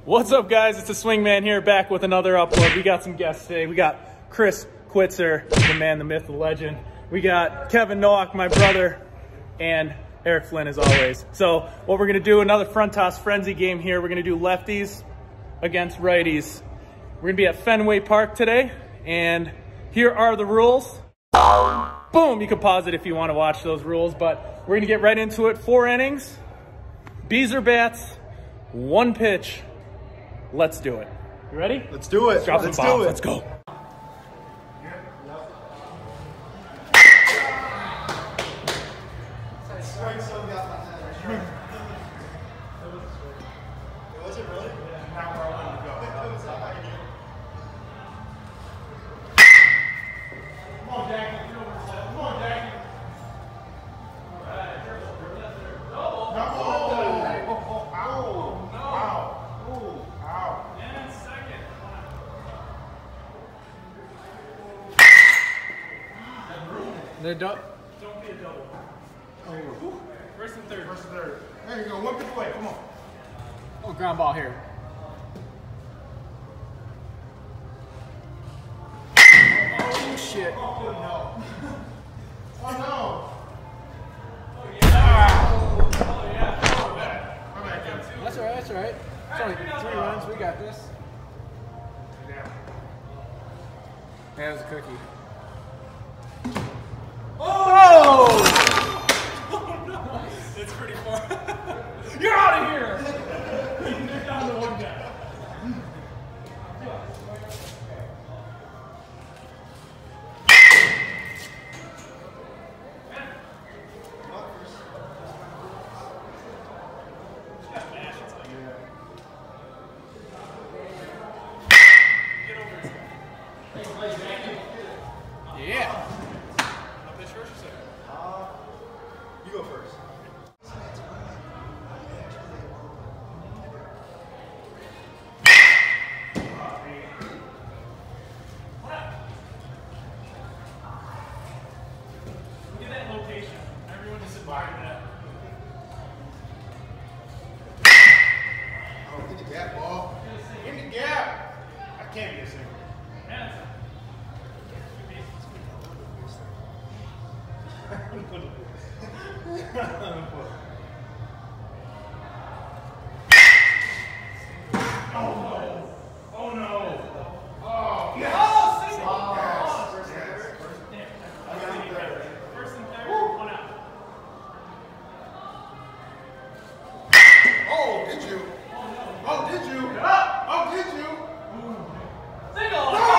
What's up, guys? It's the Swingman here, back with another upload. We got some guests today. We got Chris Quitzer, the man, the myth, the legend. We got Kevin Nowak, my brother, and Eric Flynn, as always. So what we're going to do, another front toss frenzy game here. We're going to do lefties against righties. We're going to be at Fenway Park today, and here are the rules. Boom! You can pause it if you want to watch those rules, but we're going to get right into it. 4 innings, bees or bats, 1 pitch. Let's do it. You ready? Let's do it. Drop the bomb. Let's go. Don't be a double. Oh. First and third. First and third. There you go. 1 pitch away. Come on. Oh, ground ball here. Oh, shit. Oh, no. Oh, no. Oh, yeah. That's all right. That's all right. It's only 3 runs. We got this. Yeah. That was a cookie. Oh! No. It's pretty far. You're out of here! They're down to 1 guy. Yeah. You go first. Look at that location. Everyone is admiring that. Oh, get the gap, ball. Get the gap. I can't be a single. Oh no! Oh, yes. Oh, single! Oh, First and third, 1 out. Oh, did you? Oh, did you? Oh, did you? Single!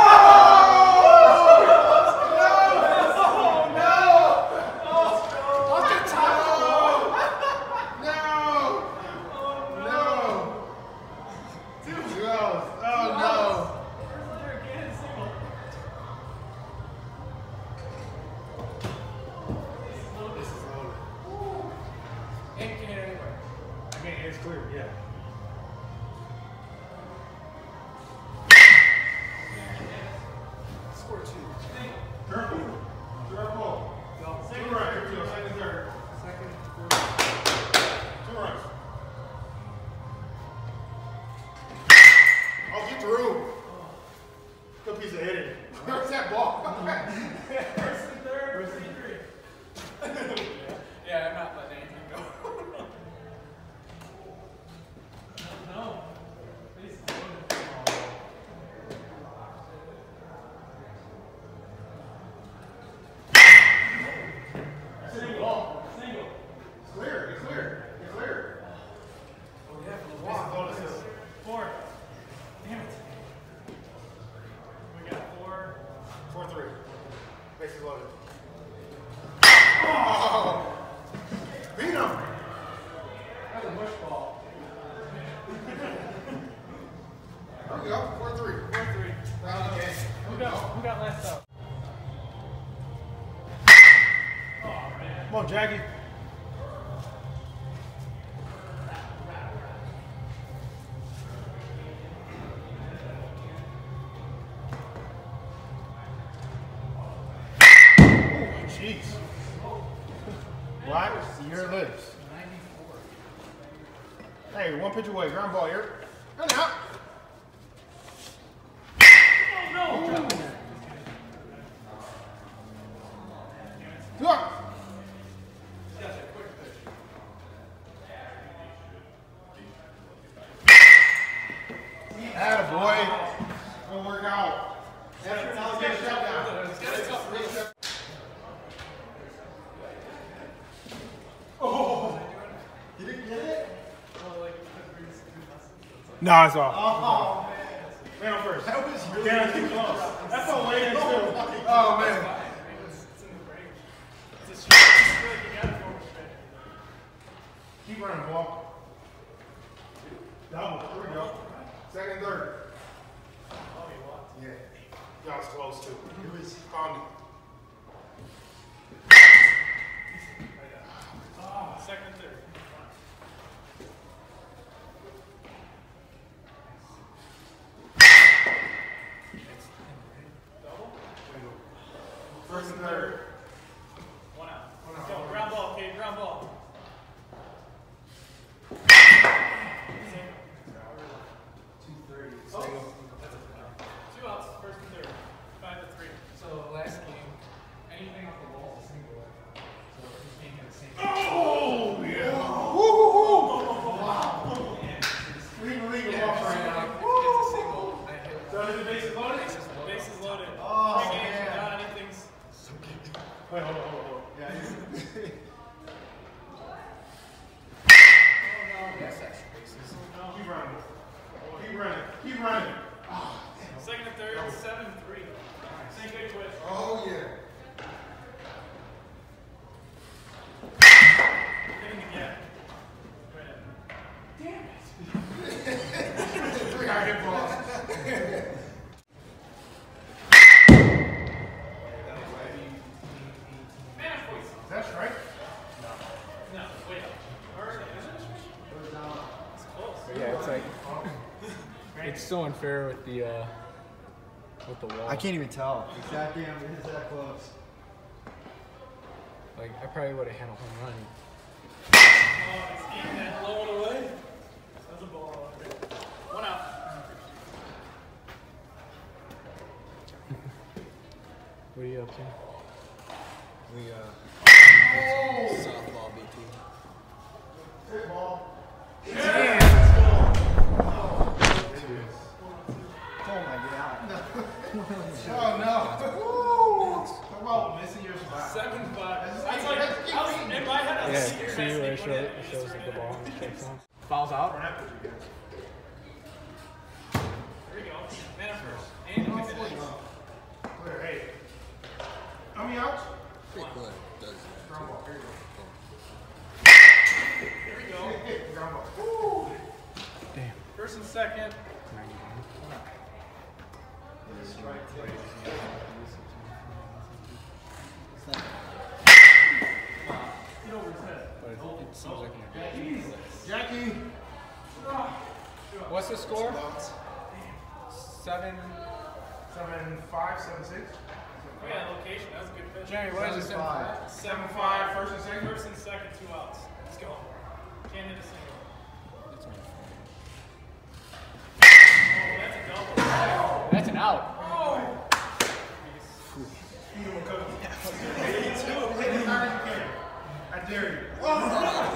It's clear, yeah. Score 2. Careful. Careful. Second, right. Second, third. Second, third. 2 runs. Oh, get through. Good piece of hitting. Where's that ball? First and third. First and 3. Yeah, I'm not letting anything go. No. Please. Single. Single. It's clear. It's clear. It's clear. Oh, yeah, for the walk. 4. Damn it. We got 4. 4-3. Bases loaded. Oh! Beat him. That's a bush ball. There we go. 4-3. 4-3. Round the game. Who got last out? Oh, man. Come on, Jackie. Jeez. Black, your lips. Hey, 1 pitch away. Ground ball here. Good out. Attaboy. Gonna work out. Oh, you didn't get it? No, it's off. Oh, man on first. That was really too close. That's a way to do. Oh, man. Keep running, ball. Double. Here we go. Second, third. Yeah. That was close, too. It was on. Second, third. First and third. One out. Let's go. Ground ball, Kate. Ground ball. 230. Oh. 2 outs. First and third. 5-3. So last game, anything off the wall is a single. So you can't get a single. Oh, yeah. Woo-hoo-hoo. Wow. Leave the league off right now. It's a single. I hit So is the bases loaded? Bases loaded. Bases loaded. Oh, 3 games man. without anything's. Wait, hold on. Yeah. Yes, extra bases. Keep running. Keep running. Keep running. Second and third. 7-3. Same good twist. Oh, yeah. Hitting again. Right in. Damn it. 3 hard hit balls. That's right. No, wait. Or is it? It's close. Yeah, it's like it's so unfair with the wall. I can't even tell. Exactly, I'm it's that close. Like I probably would have had a home run. Oh, he's eating that blown away. That's a ball. 1 out. What are you up to? We softball BT. Hit ball. Oh my god. Oh, no. Woo. Talk about missing your spot. 7-5. That's That's like, I was, in my head, I was Yeah, secret see where messing it when shows just like the ran ball it. and strikes on. Fouls out. Here we go. Man up first. And you can finish. Clear. Hey. How many outs? Ground ball. Here you go. Here we go. Hit. Ground ball. Woo. Damn. First and second. 91. Get over his head. But it seems like an Jackie. What's the score? 7. 7-5, 7-6. Oh yeah, location. That was a good pitch. Jeremy, what is it? 7-5. 7-5, first and second. First and second, 2 outs. Let's go. Can't hit a single. That's my Oh, that's a double. That's an out. Feed him a cookie. I dare you.